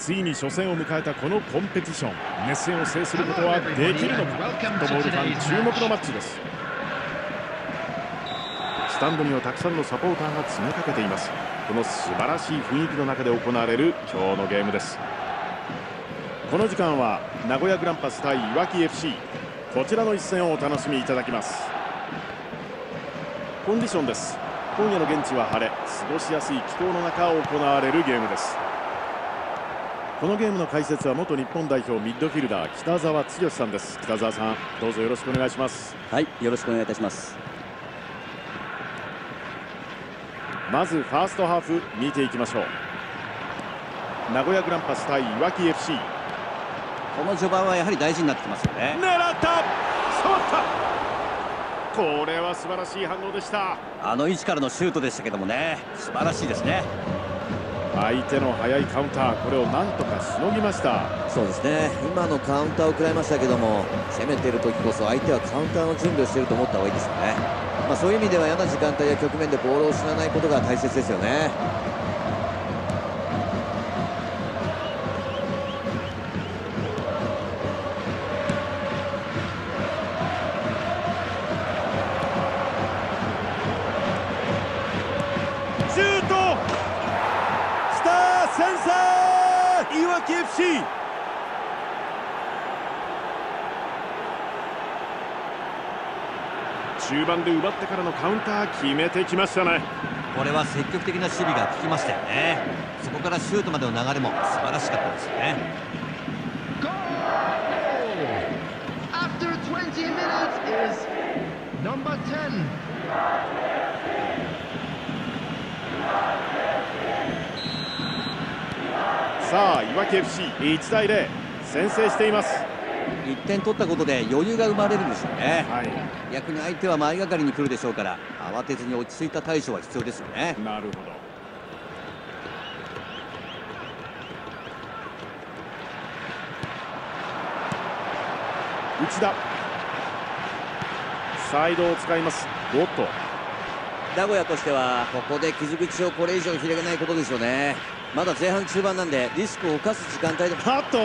ついに初戦を迎えたこのコンペティション、熱戦を制することはできるのか。フットボールファン注目のマッチです。スタンドにはたくさんのサポーターが詰めかけています。この素晴らしい雰囲気の中で行われる今日のゲームです。この時間は名古屋グランパス対いわき FC、 こちらの一戦をお楽しみいただきます。コンディションです。今夜の現地は晴れ、過ごしやすい気候の中行われるゲームです。このゲームの解説は元日本代表ミッドフィルダー北澤剛さんです。北澤さん、どうぞよろしくお願いします。 はい、よろしくお願いいたします。 まずファーストハーフ見ていきましょう。名古屋グランパス対いわき FC、 この序盤はやはり大事になってきますよね。 狙った、触った、これは素晴らしい反応でした。 あの位置からのシュートでしたけどもね、素晴らしいですね。 相手の速いカウンター、これをなんとかしのぎました。 そうですね、今のカウンターを食らいましたけども、攻めている時こそ相手はカウンターの準備をしていると思った方がいいですよね。そういう意味では嫌な時間帯や局面でボールを失わないことが大切ですよね。 シュート、来た、先制、いわき FC。中盤で奪ってからのカウンター決めてきましたね。 これは積極的な守備が効きましたよね。そこからシュートまでの流れも素晴らしかったですよね。 さあいわき FC1 対0、先制しています。 1点取ったことで余裕が生まれるんですよね。 はい、 逆に相手は前がかりに来るでしょうから、慌てずに落ち着いた対処は必要ですよね。 なるほど。内田、サイドを使います。ゴッド、 名古屋としてはここで傷口をこれ以上広げないことですよね。まだ前半中盤なんでリスクを冒す時間帯でも。 ハット、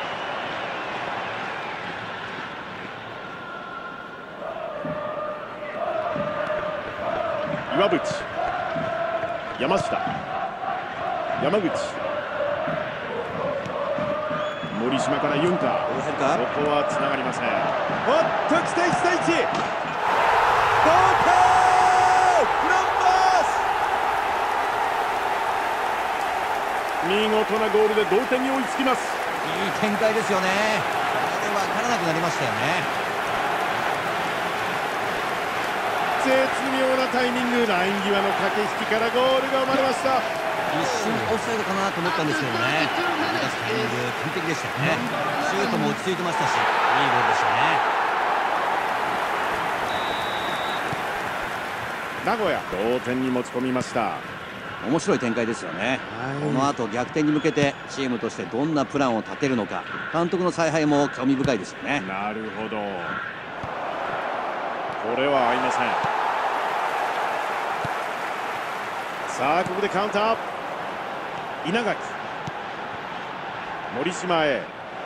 岩渕、山下、山口、森島からユンカー、ここはつながりません。おっと来て1対1、同点、グランパス、見事なゴールで同点に追いつきます。 いい展開ですよね。これで分からなくなりましたよね。 絶妙なタイミング、ライン際の駆け引きからゴールが生まれました。 一瞬オフサイドかなと思ったんですけどね、飛び出すタイミング完璧でしたよね。シュートも落ち着いてましたし、いいゴールでしたね。 名古屋同点に持ち込みました。 面白い展開ですよね。この後逆転に向けてチームとしてどんなプランを立てるのか、監督の采配も興味深いですよね。 なるほど、これは合いません。さあここでカウンター、稲垣、森島へ、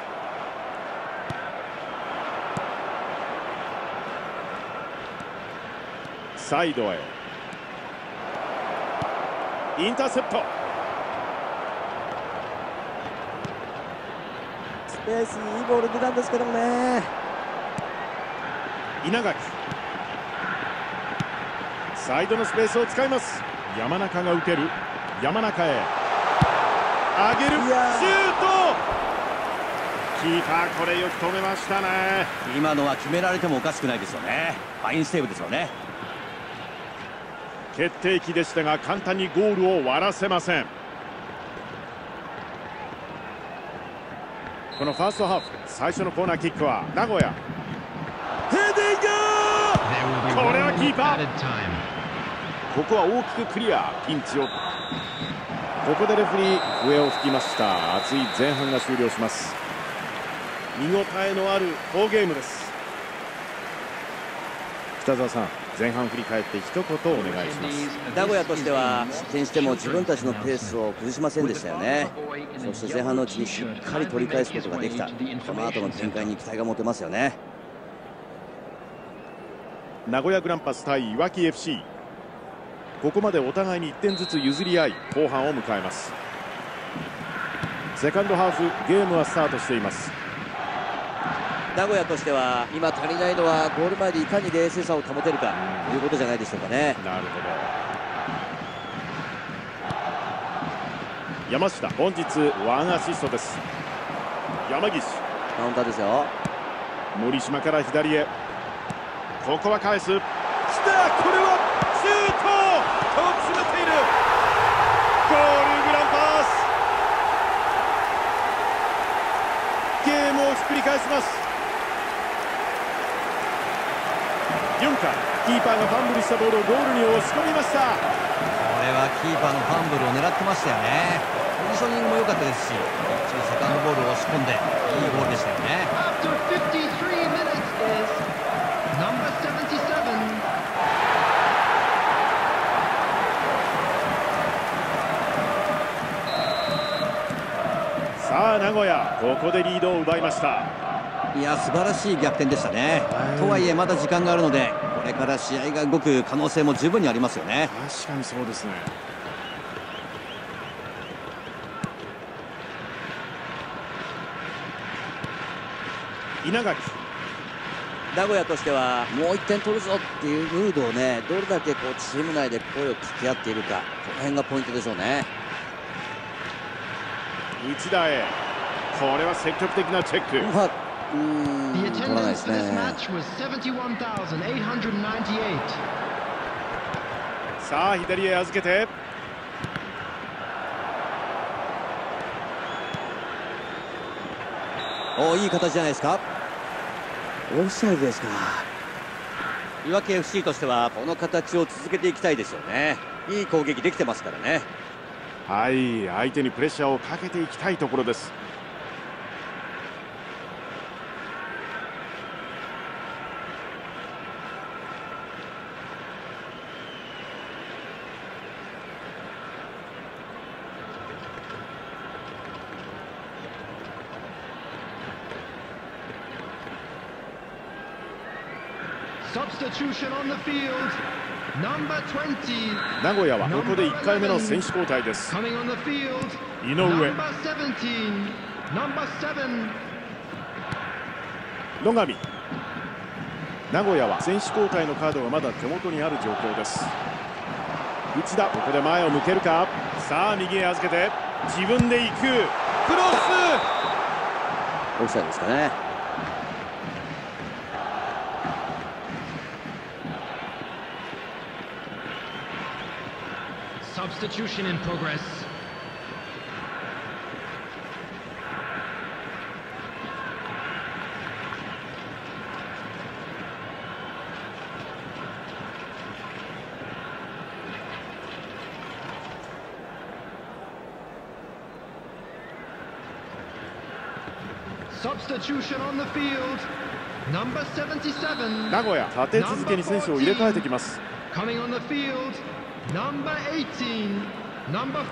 サイドへ、インターセプト、 スペースにいいボール出たんですけどもね。 稲垣、サイドのスペースを使います。山中が受ける、山中へ上げる、シュート、キーパーこれよく止めましたね。 今のは決められてもおかしくないですよね。ファインセーブですよね。 決定機でしたが簡単にゴールを割らせません。このファーストハーフ最初のコーナーキックは名古屋、ヘディング、これはキーパー、ここは大きくクリア、ピンチを、ここでレフェリー笛を吹きました。熱い前半が終了します。見応えのある好ゲームです。北澤さん、 前半振り返って一言お願いします。 名古屋としては失点しても自分たちのペースを崩しませんでしたよね。そして前半のうちにしっかり取り返すことができた。この後の展開に期待が持てますよね。 名古屋グランパス対いわき FC、 ここまでお互いに1点ずつ譲り合い後半を迎えます。セカンドハーフゲームはスタートしています。 名古屋としては今足りないのはゴール前でいかに冷静さを保てるかということじゃないでしょうかね。 なるほど。山下本日1アシストです。山岸カウンターですよ。 森島から左へ、ここは返す。来た、これはシュート、遠く詰めている。ゴールグランパス、ゲームをひっくり返します。ユンカー、キーパーがファンブルしたボールをゴールに押し込みました。 これはキーパーのファンブルを狙ってましたよね。ポジショニングも良かったですし、セカンドボールを押し込んでいいゴールでしたよね。 さあ名古屋、ここでリードを奪いました。 いや、素晴らしい逆転でしたね。とはいえまだ時間があるので、これから試合が動く可能性も十分にありますよね。 確かにそうですね。稲垣、 名古屋としてはもう1点取るぞっていうムードをね、どれだけこうチーム内で声を掛け合っているか、この辺がポイントでしょうね。 内田へ、これは積極的なチェック。 取らないですね。 さあ左へ預けて、 いい形じゃないですか。オフサイドですか。 いわき FC としてはこの形を続けていきたいですよね。いい攻撃できてますからね。 はい、相手にプレッシャーをかけていきたいところです。名古屋はここで1回目の選手交代です。井上、野上。名古屋は選手交代のカードがまだ手元にある状況です。内田、ここで前を向けるか。さあ右へ預けて自分で行く、クロス。 オフサイドですかね。 Substitution in progress. Substitution on the field. Number 77. 名古屋、立て続けに選手を入れ替えてきます。 Coming on the field. Number 18, number 4.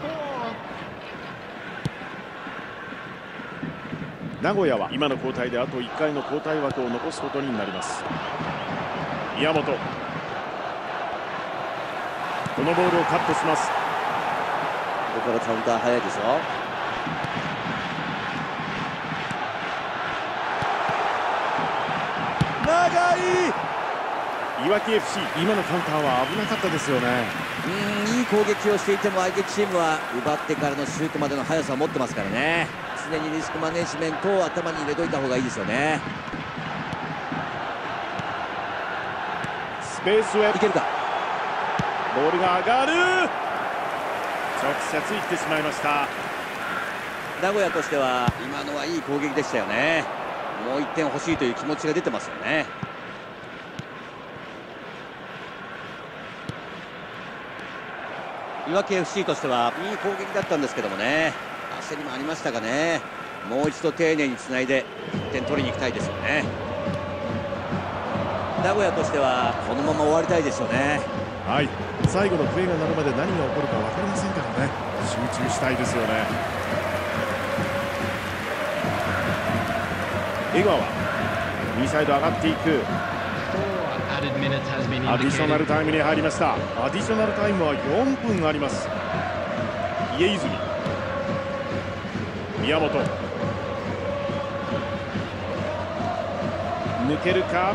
名古屋は今の交代であと1回の交代枠を残すことになります。宮本、このボールをカットします。 ここからカウンター早いですよ。 長い。いわき FC、 今のカウンターは危なかったですよね。 いい攻撃をしていても相手チームは奪ってからのシュートまでの速さを持ってますからね。常にリスクマネジメントを頭に入れといた方がいいですよね。 スペースへいけるか。 ボールが上がる。直接いってしまいました。 名古屋としては今のはいい攻撃でしたよね。もう1点欲しいという気持ちが出てますよね。 いわき FC としてはいい攻撃だったんですけどもね、焦りもありましたがね、もう一度丁寧につないで1点取りに行きたいですよね。 名古屋としてはこのまま終わりたいですよね。 はい、最後の笛が鳴るまで何が起こるか分かりませんからね。集中したいですよね。江川右サイド上がっていく。アディショナルタイムに入りました。アディショナルタイムは4分あります。家泉、宮本、抜けるか。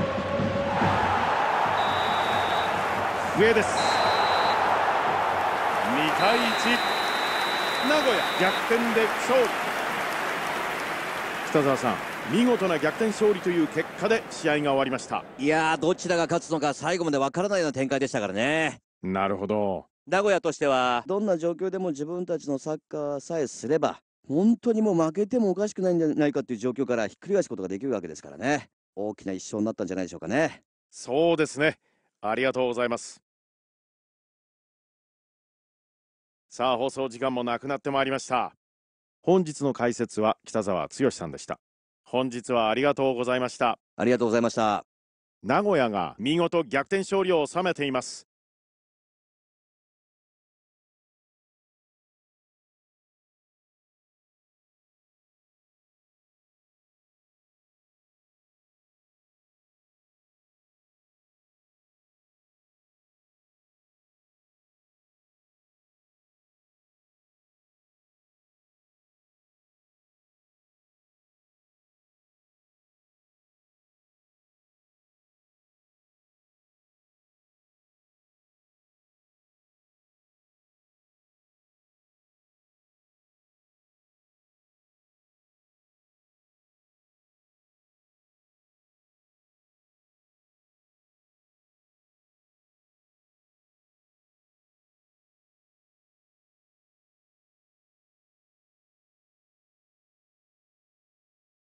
上です。2対1、名古屋逆転で勝利。北澤さん、見事な逆転勝利という結果で試合が終わりました。 いやー、どちらが勝つのか最後までわからないような展開でしたからね。 なるほど。 名古屋としてはどんな状況でも自分たちのサッカーさえすれば本当にもう負けてもおかしくないんじゃないかっていう状況からひっくり返すことができるわけですからね。大きな一勝になったんじゃないでしょうかね。 そうですね。ありがとうございます。さあ、放送時間もなくなってまいりました。本日の解説は北澤剛さんでした。本日はありがとうございました。 ありがとうございました。 名古屋が見事逆転勝利を収めています。